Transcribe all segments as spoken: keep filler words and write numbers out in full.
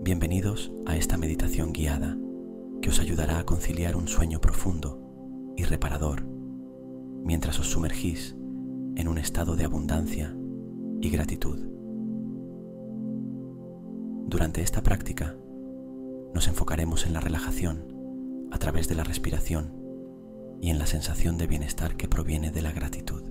Bienvenidos a esta meditación guiada que os ayudará a conciliar un sueño profundo y reparador mientras os sumergís en un estado de abundancia y gratitud. Durante esta práctica nos enfocaremos en la relajación a través de la respiración y en la sensación de bienestar que proviene de la gratitud.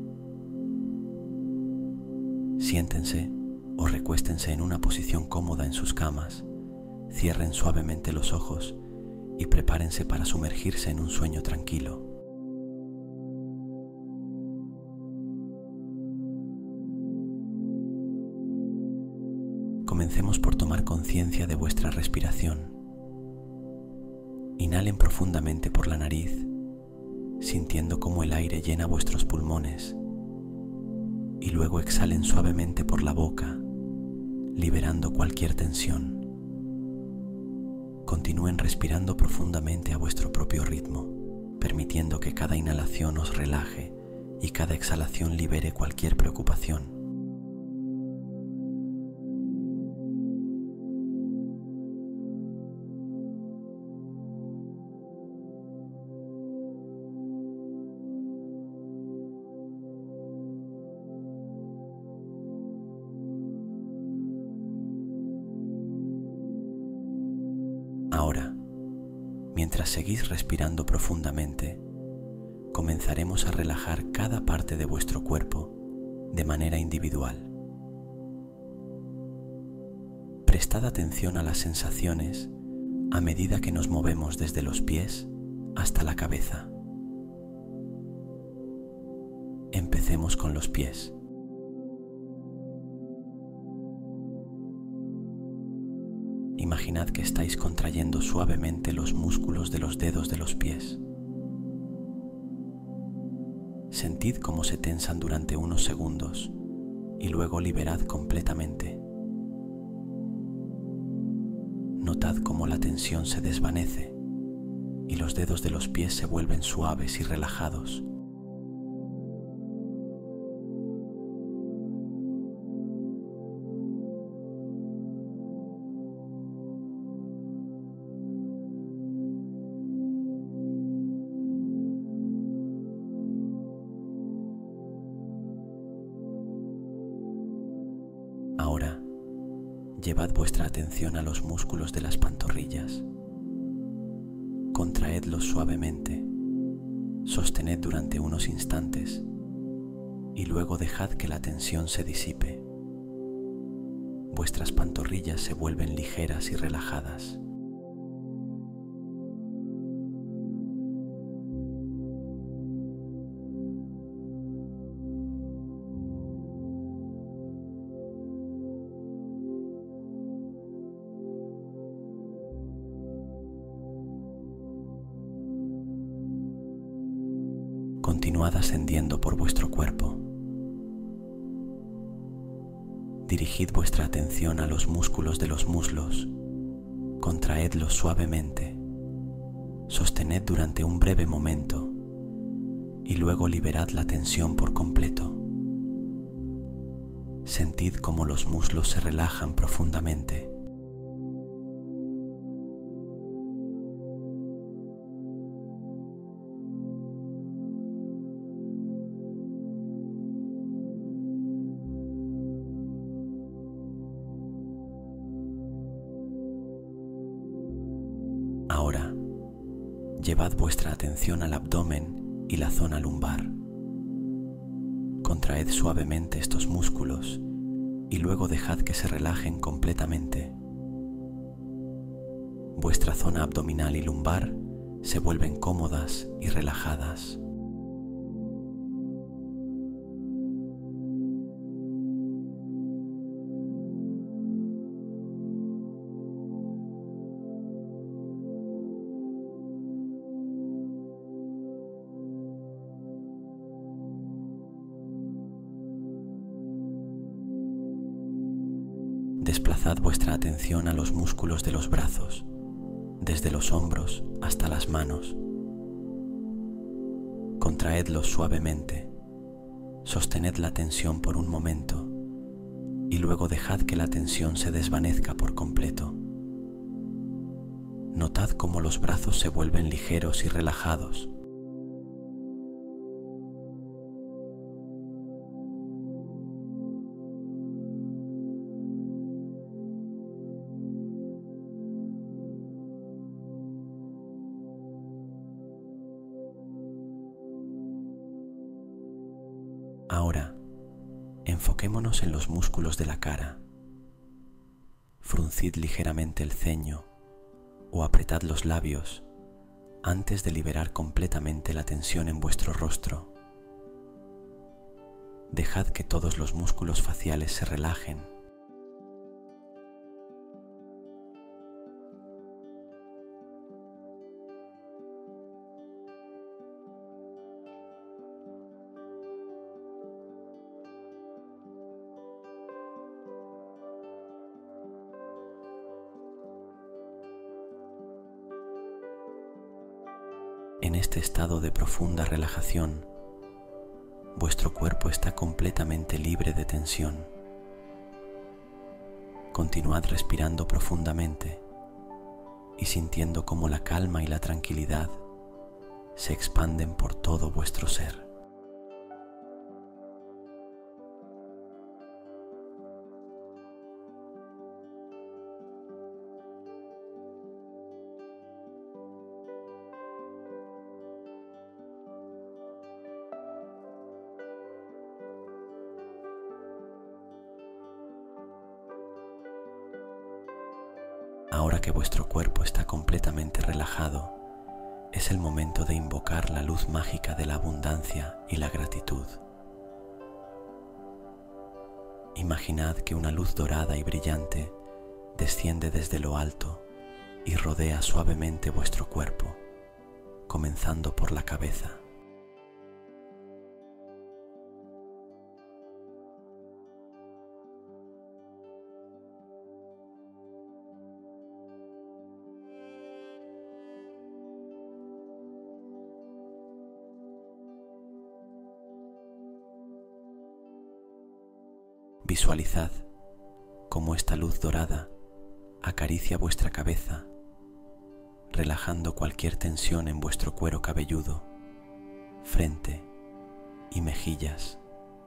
Siéntense o recuéstense en una posición cómoda en sus camas, cierren suavemente los ojos y prepárense para sumergirse en un sueño tranquilo. Comencemos por tomar conciencia de vuestra respiración. Inhalen profundamente por la nariz, sintiendo cómo el aire llena vuestros pulmones, y luego exhalen suavemente por la boca, liberando cualquier tensión. Continúen respirando profundamente a vuestro propio ritmo, permitiendo que cada inhalación os relaje y cada exhalación libere cualquier preocupación. Ahora, mientras seguís respirando profundamente, comenzaremos a relajar cada parte de vuestro cuerpo de manera individual. Prestad atención a las sensaciones a medida que nos movemos desde los pies hasta la cabeza. Empecemos con los pies. Imaginad que estáis contrayendo suavemente los músculos de los dedos de los pies. Sentid cómo se tensan durante unos segundos y luego liberad completamente. Notad cómo la tensión se desvanece y los dedos de los pies se vuelven suaves y relajados. Ahora, llevad vuestra atención a los músculos de las pantorrillas. Contraedlos suavemente, sostened durante unos instantes y luego dejad que la tensión se disipe. Vuestras pantorrillas se vuelven ligeras y relajadas. Continuad ascendiendo por vuestro cuerpo. Dirigid vuestra atención a los músculos de los muslos. Contraedlos suavemente. Sostened durante un breve momento y luego liberad la tensión por completo. Sentid cómo los muslos se relajan profundamente. Ahora, llevad vuestra atención al abdomen y la zona lumbar. Contraed suavemente estos músculos y luego dejad que se relajen completamente. Vuestra zona abdominal y lumbar se vuelven cómodas y relajadas. Desplazad vuestra atención a los músculos de los brazos, desde los hombros hasta las manos. Contraedlos suavemente, sostened la tensión por un momento y luego dejad que la tensión se desvanezca por completo. Notad cómo los brazos se vuelven ligeros y relajados. Ahora, enfoquémonos en los músculos de la cara. Fruncid ligeramente el ceño o apretad los labios antes de liberar completamente la tensión en vuestro rostro. Dejad que todos los músculos faciales se relajen. En este estado de profunda relajación, vuestro cuerpo está completamente libre de tensión. Continuad respirando profundamente y sintiendo cómo la calma y la tranquilidad se expanden por todo vuestro ser. Ahora que vuestro cuerpo está completamente relajado, es el momento de invocar la luz mágica de la abundancia y la gratitud. Imaginad que una luz dorada y brillante desciende desde lo alto y rodea suavemente vuestro cuerpo, comenzando por la cabeza. Visualizad cómo esta luz dorada acaricia vuestra cabeza, relajando cualquier tensión en vuestro cuero cabelludo, frente y mejillas.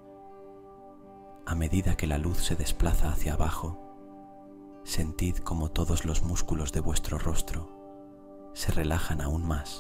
A medida que la luz se desplaza hacia abajo, sentid cómo todos los músculos de vuestro rostro se relajan aún más.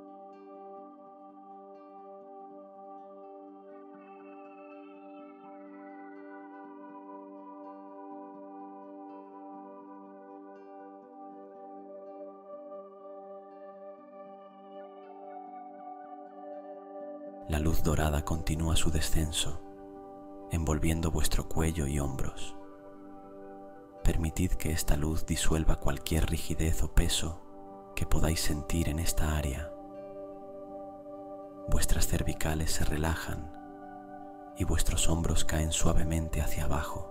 La luz dorada continúa su descenso, envolviendo vuestro cuello y hombros. Permitid que esta luz disuelva cualquier rigidez o peso que podáis sentir en esta área. Vuestras cervicales se relajan y vuestros hombros caen suavemente hacia abajo.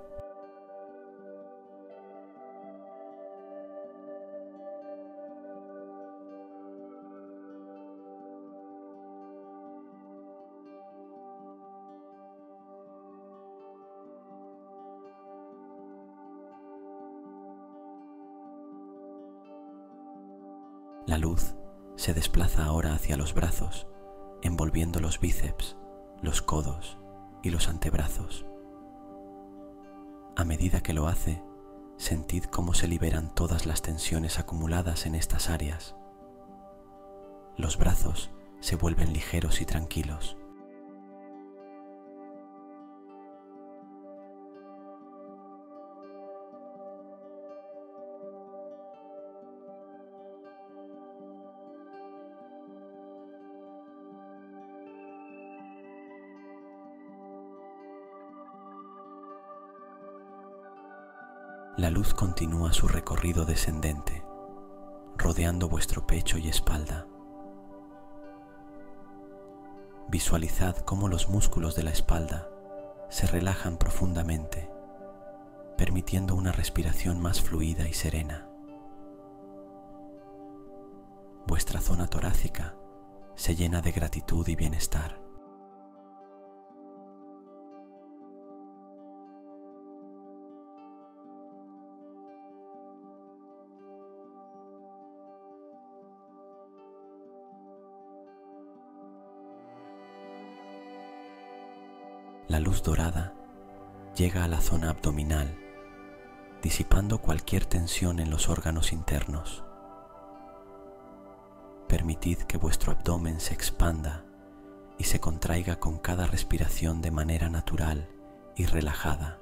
La luz se desplaza ahora hacia los brazos, envolviendo los bíceps, los codos y los antebrazos. A medida que lo hace, sentid cómo se liberan todas las tensiones acumuladas en estas áreas. Los brazos se vuelven ligeros y tranquilos. La luz continúa su recorrido descendente, rodeando vuestro pecho y espalda. Visualizad cómo los músculos de la espalda se relajan profundamente, permitiendo una respiración más fluida y serena. Vuestra zona torácica se llena de gratitud y bienestar. La luz dorada llega a la zona abdominal, disipando cualquier tensión en los órganos internos. Permitid que vuestro abdomen se expanda y se contraiga con cada respiración de manera natural y relajada.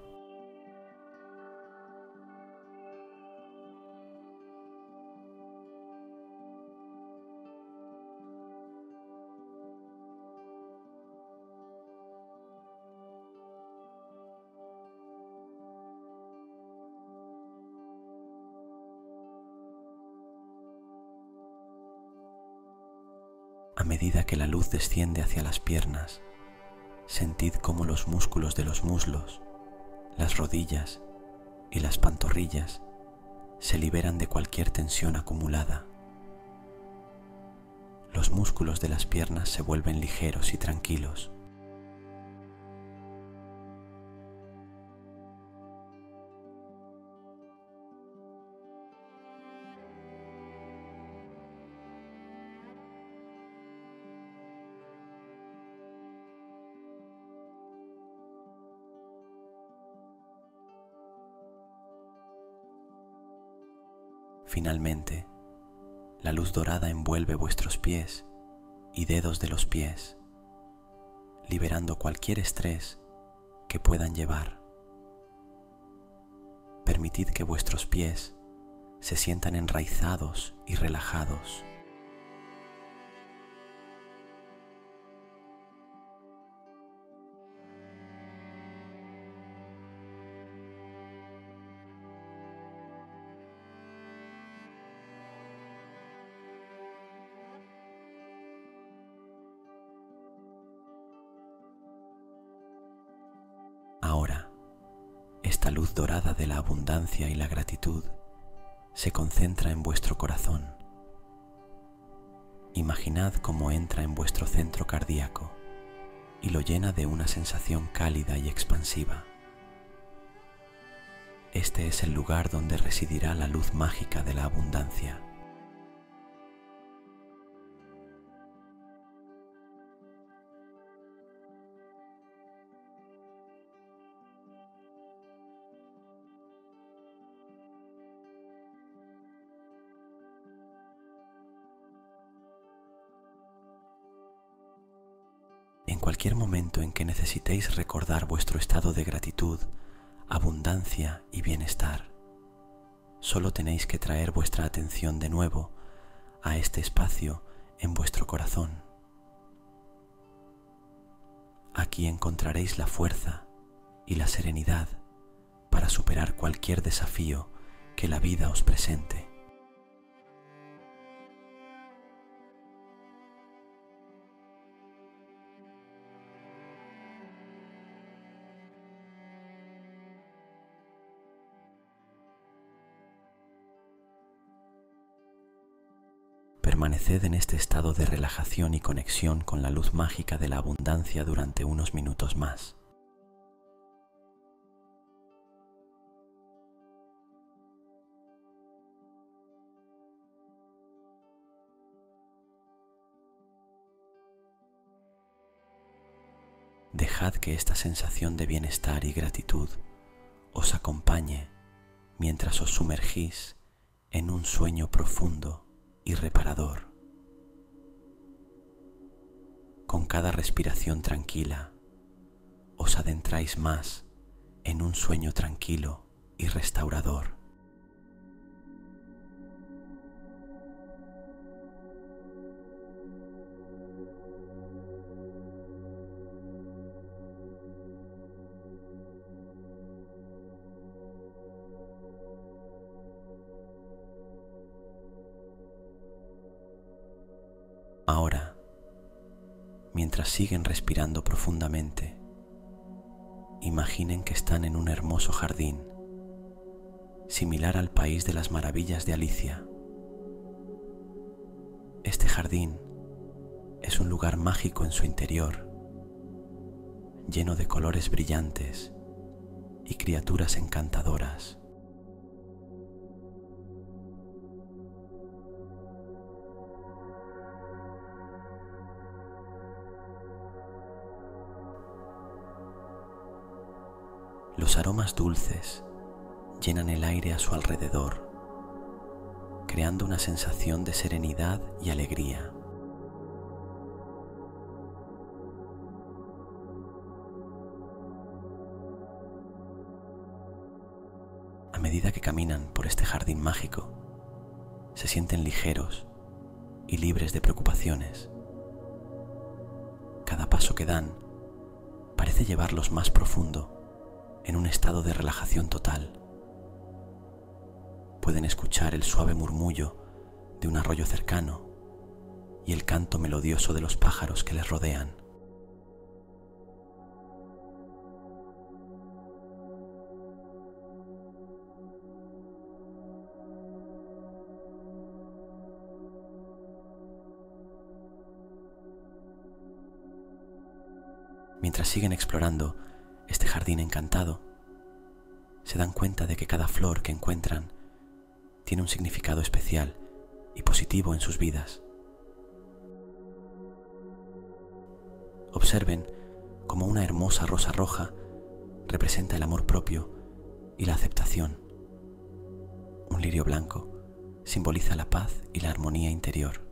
A medida que la luz desciende hacia las piernas, sentid cómo los músculos de los muslos, las rodillas y las pantorrillas se liberan de cualquier tensión acumulada. Los músculos de las piernas se vuelven ligeros y tranquilos. Finalmente, la luz dorada envuelve vuestros pies y dedos de los pies, liberando cualquier estrés que puedan llevar. Permitid que vuestros pies se sientan enraizados y relajados. Ahora, esta luz dorada de la abundancia y la gratitud se concentra en vuestro corazón. Imaginad cómo entra en vuestro centro cardíaco y lo llena de una sensación cálida y expansiva. Este es el lugar donde residirá la luz mágica de la abundancia. En cualquier momento en que necesitéis recordar vuestro estado de gratitud, abundancia y bienestar, solo tenéis que traer vuestra atención de nuevo a este espacio en vuestro corazón. Aquí encontraréis la fuerza y la serenidad para superar cualquier desafío que la vida os presente. Permaneced en este estado de relajación y conexión con la luz mágica de la abundancia durante unos minutos más. Dejad que esta sensación de bienestar y gratitud os acompañe mientras os sumergís en un sueño profundo y reparador. Con cada respiración tranquila, os adentráis más en un sueño tranquilo y restaurador. Ahora, mientras siguen respirando profundamente, imaginen que están en un hermoso jardín, similar al País de las Maravillas de Alicia. Este jardín es un lugar mágico en su interior, lleno de colores brillantes y criaturas encantadoras. Los aromas dulces llenan el aire a su alrededor, creando una sensación de serenidad y alegría. A medida que caminan por este jardín mágico, se sienten ligeros y libres de preocupaciones. Cada paso que dan parece llevarlos más profundo, en un estado de relajación total. Pueden escuchar el suave murmullo de un arroyo cercano y el canto melodioso de los pájaros que les rodean. Mientras siguen explorando este jardín encantado, se dan cuenta de que cada flor que encuentran tiene un significado especial y positivo en sus vidas. Observen cómo una hermosa rosa roja representa el amor propio y la aceptación. Un lirio blanco simboliza la paz y la armonía interior.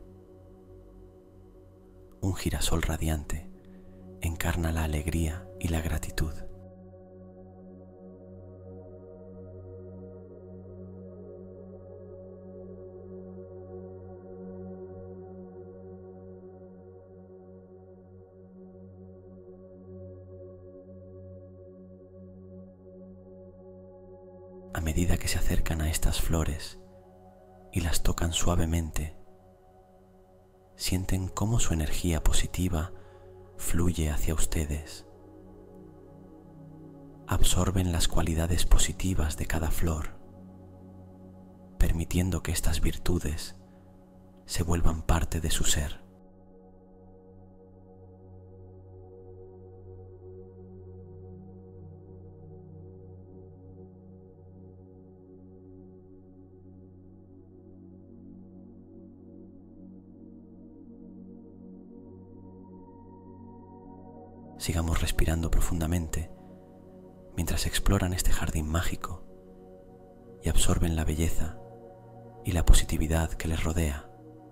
Un girasol radiante encarna la alegría y la gratitud. A medida que se acercan a estas flores y las tocan suavemente, sienten cómo su energía positiva fluye hacia ustedes. Absorben las cualidades positivas de cada flor, permitiendo que estas virtudes se vuelvan parte de su ser. Sigamos respirando profundamente mientras exploran este jardín mágico y absorben la belleza y la positividad que les rodea.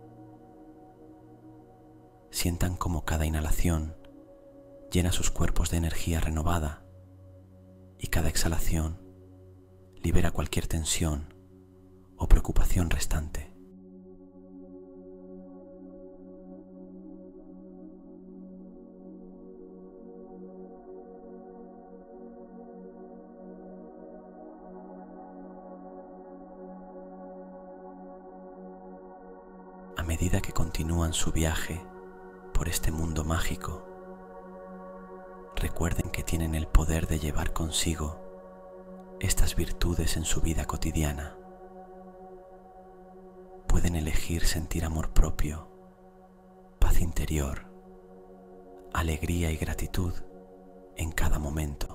Sientan cómo cada inhalación llena sus cuerpos de energía renovada y cada exhalación libera cualquier tensión o preocupación restante. A medida que continúan su viaje por este mundo mágico, recuerden que tienen el poder de llevar consigo estas virtudes en su vida cotidiana. Pueden elegir sentir amor propio, paz interior, alegría y gratitud en cada momento.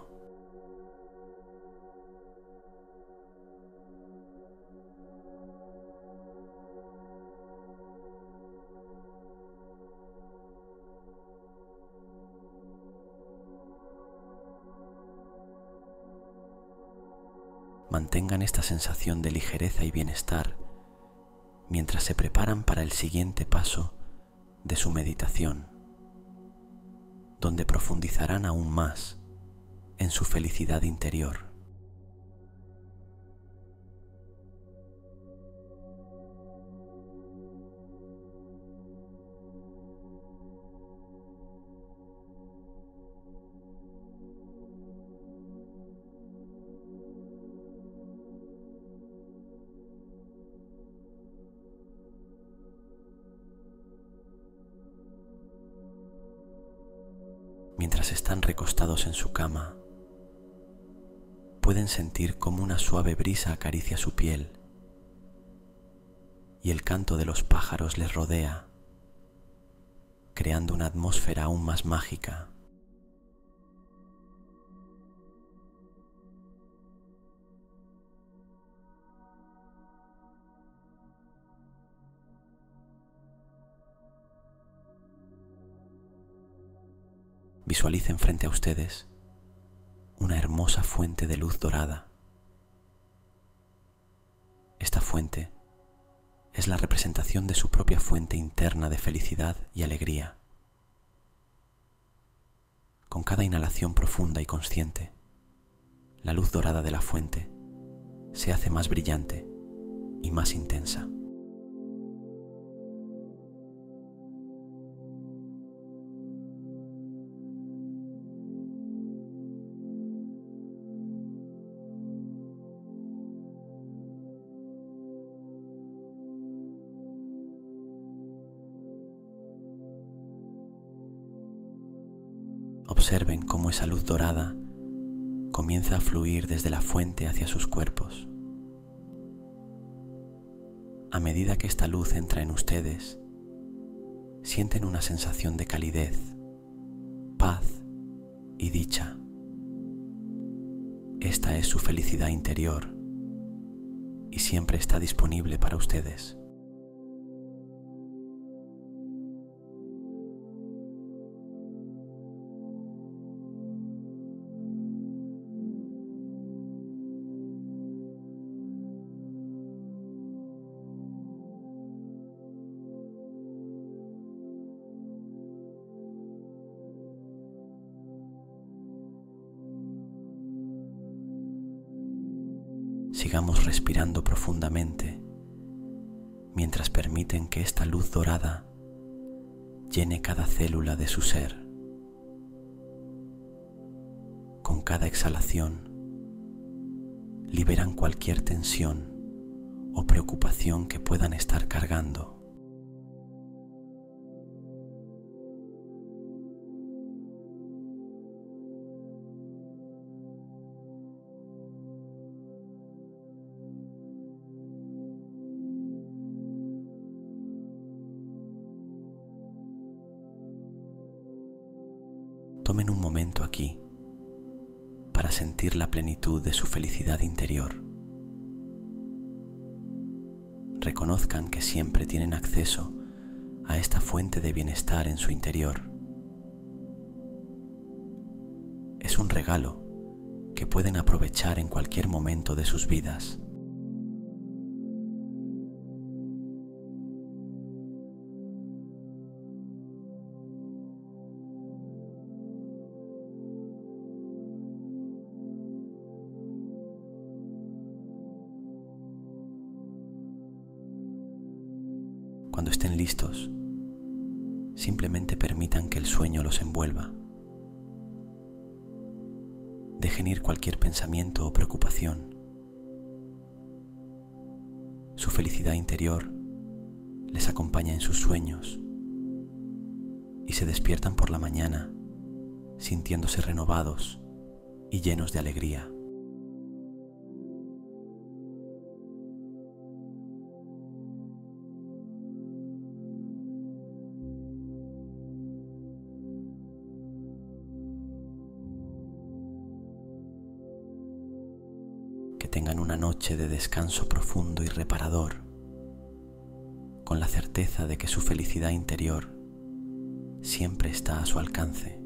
Mantengan esta sensación de ligereza y bienestar mientras se preparan para el siguiente paso de su meditación, donde profundizarán aún más en su felicidad interior. Mientras están recostados en su cama, pueden sentir cómo una suave brisa acaricia su piel y el canto de los pájaros les rodea, creando una atmósfera aún más mágica. Visualicen frente a ustedes una hermosa fuente de luz dorada. Esta fuente es la representación de su propia fuente interna de felicidad y alegría. Con cada inhalación profunda y consciente, la luz dorada de la fuente se hace más brillante y más intensa. Observen cómo esa luz dorada comienza a fluir desde la fuente hacia sus cuerpos. A medida que esta luz entra en ustedes, sienten una sensación de calidez, paz y dicha. Esta es su felicidad interior y siempre está disponible para ustedes. Sigamos respirando profundamente mientras permiten que esta luz dorada llene cada célula de su ser. Con cada exhalación, liberan cualquier tensión o preocupación que puedan estar cargando. Tomen un momento aquí para sentir la plenitud de su felicidad interior. Reconozcan que siempre tienen acceso a esta fuente de bienestar en su interior. Es un regalo que pueden aprovechar en cualquier momento de sus vidas. Cuando estén listos, simplemente permitan que el sueño los envuelva. Dejen ir cualquier pensamiento o preocupación. Su felicidad interior les acompaña en sus sueños y se despiertan por la mañana sintiéndose renovados y llenos de alegría. Que tengan una noche de descanso profundo y reparador, con la certeza de que su felicidad interior siempre está a su alcance.